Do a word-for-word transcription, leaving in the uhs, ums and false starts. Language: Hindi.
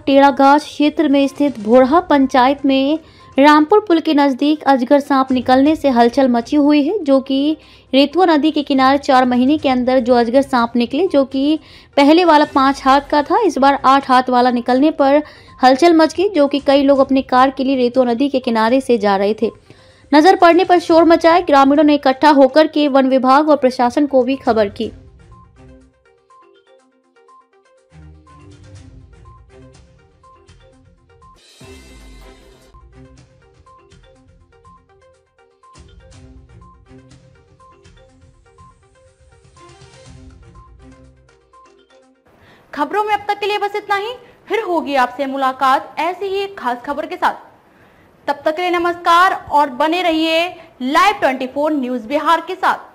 टेढ़ागाछ क्षेत्र में स्थित भोरहा पंचायत में रामपुर पुल के नजदीक अजगर सांप निकलने से हलचल मची हुई है। जो कि रेतुआ नदी के किनारे चार महीने के अंदर जो अजगर सांप निकले, जो कि पहले वाला पांच हाथ का था, इस बार आठ हाथ वाला निकलने पर हलचल मच गई। जो कि कई लोग अपनी कार के लिए रेतुआ नदी के किनारे से जा रहे थे। नजर पड़ने पर शोर मचाए, ग्रामीणों ने इकट्ठा होकर के वन विभाग और प्रशासन को भी खबर की। खबरों में अब तक के लिए बस इतना ही। फिर होगी आपसे मुलाकात ऐसी ही एक खास खबर के साथ। तब तक के लिए नमस्कार और बने रहिए लाइव चौबीस न्यूज बिहार के साथ।